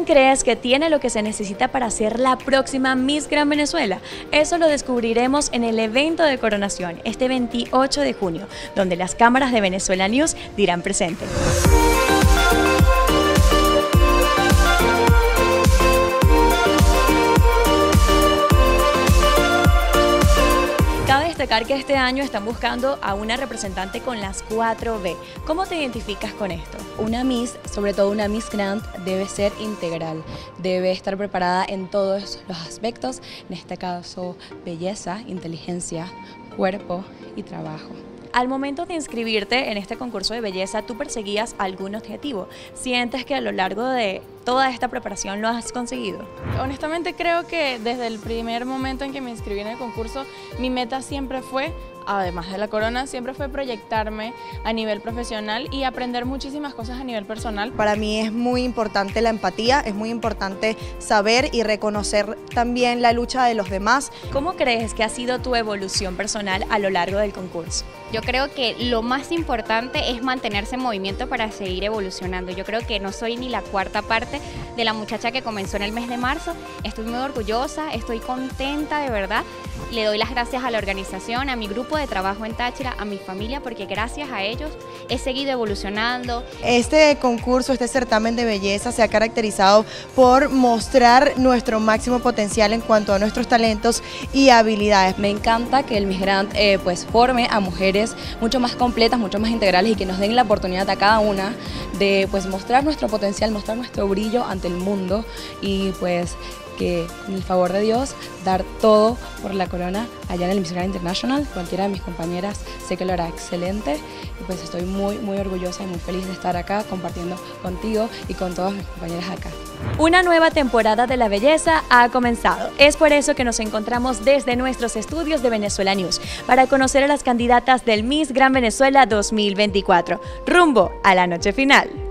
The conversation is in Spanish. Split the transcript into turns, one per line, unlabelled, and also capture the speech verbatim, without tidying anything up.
crees que tiene lo que se necesita para ser la próxima Miss Gran Venezuela? Eso lo descubriremos en el evento de coronación este veintiocho de junio, donde las cámaras de Venezuela News dirán presente. Cabe destacar que este año están buscando a una representante con las cuatro B. ¿Cómo te identificas con esto?
Una Miss, sobre todo una Miss Grand, debe ser integral, debe estar preparada en todos los aspectos, en este caso belleza, inteligencia, cuerpo y trabajo.
Al momento de inscribirte en este concurso de belleza, ¿tú perseguías algún objetivo? ¿Sientes que a lo largo de toda esta preparación lo has conseguido?
Honestamente creo que desde el primer momento en que me inscribí en el concurso, mi meta siempre fue, además de la corona, siempre fue proyectarme a nivel profesional y aprender muchísimas cosas a nivel personal.
Para mí es muy importante la empatía, es muy importante saber y reconocer también la lucha de los demás.
¿Cómo crees que ha sido tu evolución personal a lo largo del concurso?
Yo creo que lo más importante es mantenerse en movimiento para seguir evolucionando. Yo creo que no soy ni la cuarta parte de la muchacha que comenzó en el mes de marzo. Estoy muy orgullosa, estoy contenta de verdad. Le doy las gracias a la organización, a mi grupo de trabajo en Táchira, a mi familia, porque gracias a ellos he seguido evolucionando.
Este concurso, este certamen de belleza se ha caracterizado por mostrar nuestro máximo potencial en cuanto a nuestros talentos y habilidades.
Me encanta que el Miss Grand eh, pues forme a mujeres mucho más completas, mucho más integrales y que nos den la oportunidad a cada una de pues mostrar nuestro potencial, mostrar nuestro brillo ante el mundo y pues que con el favor de Dios dar todo por la corona allá en el Miss Grand International. Cualquiera de mis compañeras sé que lo hará excelente y pues estoy muy muy orgullosa y muy feliz de estar acá compartiendo contigo y con todas mis compañeras acá.
Una nueva temporada de la belleza ha comenzado. Es por eso que nos encontramos desde nuestros estudios de Venezuela News para conocer a las candidatas del Miss Gran Venezuela dos mil veinticuatro, rumbo a la noche final.